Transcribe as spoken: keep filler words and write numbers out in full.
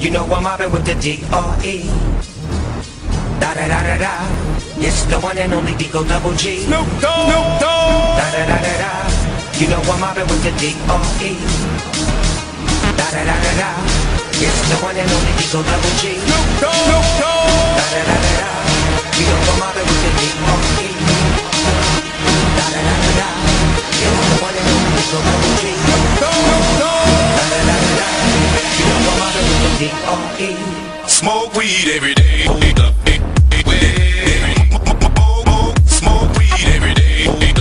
You know I'm mobbing with the D R E. Da da da da da. It's the one and only Digo Double G. Snoop Dogg. Snoop Dogg. Da da da da da. You know I'm mobbing with the D R E. Da da da da da. It's the one and only Digo Double G. Snoop Dogg. Snoop Dogg. Da da da da da. You know I'm mobbing with the D R E. Da da da da da. It's the one and only Digo Double G. Snoop Dogg. Da da da da da. You know I'm mobbing with the D R E. Smoke weed every day. Smoke weed every day.